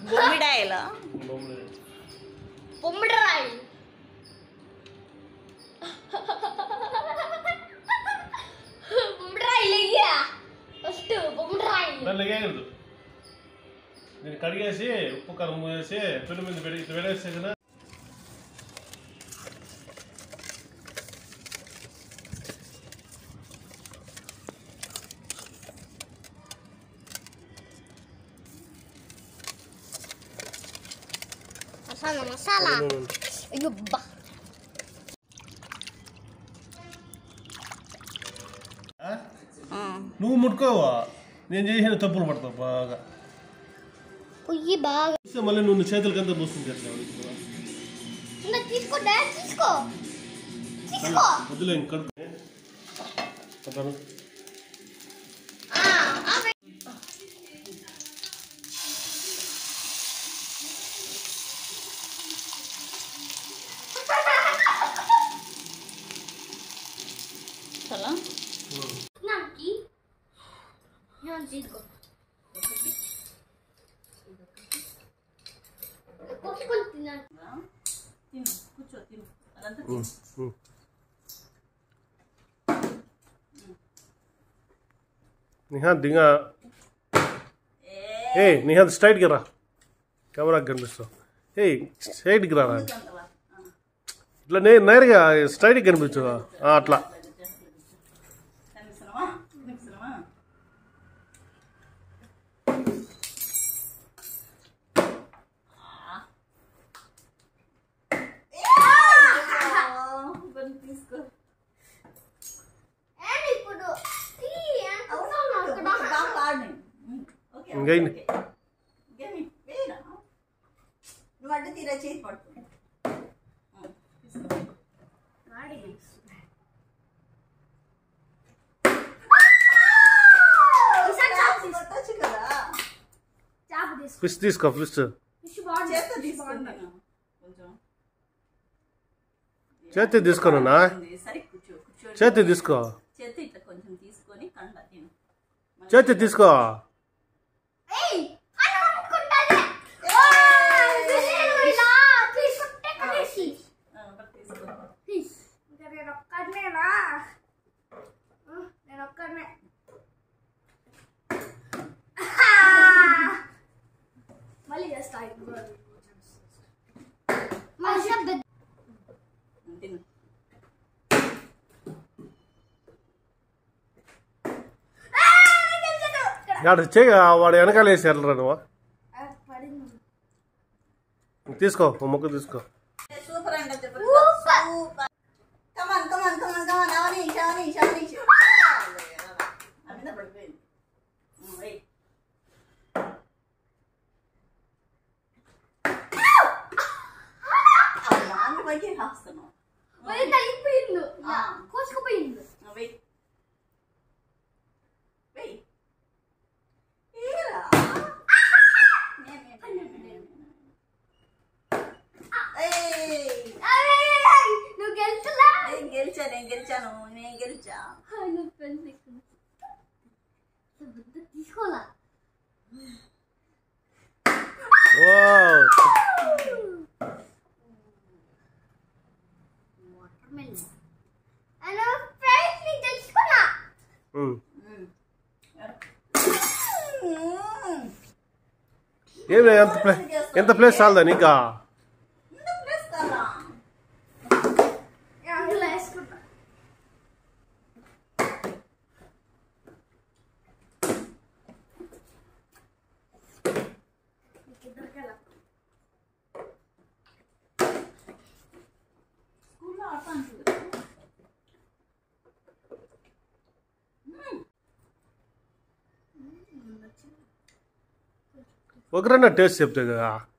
బొమ్మిడాయల బొమ్మిడాయి బొమ్మిడాయి లెయ్యా first బొమ్మిడాయి లెయ్యగలదు నేను కడిగేసి ఉప్పు కారం వేసి పెను మీద పెట్టి ఇట్లా వేడేస్తే కదా మసాలా అయ్యో బా నువ్వు ముట్టుకోవా నేను చేసిన తప్పులు పడతావు బాగా పొయ్యి బాగా మళ్ళీ నువ్వు చేతులకంతా పూసుకుని తీసుకో డాడ్ తీసుకో తీసుకో వద్దులే కడుపు చాలా నాకి నేను తీసుకో కోసుకొని తిన్నాను తిను కూర్చో తిను అదంతా నిహాద్ దిగా ఏ నిహాద్ స్ట్రైట్కి రా కెమెరాకి కనిపిస్తావు ఏ స్ట్రైట్కి రా ఇట్లా నేరుగా స్ట్రైట్కి కనిపించు అట్లా ఇంకైంది నువ్వు అడ్డు తీరా చేసి పడుతుంది ఫిష్ తీసుకో ఫిష్ చేతి తీసుకోనా చేతి తీసుకో చేతి ఇట్లా కొంచెం తీసుకొని కండ తిను చేతి తీసుకో మళ్ళీ చేస్తా తిను వాడు వెనకాల వేసి వెళ్ళరా నువ్వు తీసుకో మొక్క తీసుకో సూపర్ అండి సూపర్ కమాన్ కమాన్ కమాన్ కమాన్ అవని షాని షాని అమిన పడిపోయింది వెయిట్ లాంగ్ పైకి రాస్తున్నావు మరి తగ్గిపోయింది కోసుకుపోయింది వెయిట్ వెయిట్ ఏరా నువ్వు గెలిచలా నేను గెలిచాను నేను గెలిచా తీసుకోవాలా ఏమి ఎంత ప్లేస్ చాలదా నీకా ఒకరన్నా టేస్ట్ చెప్తే కదా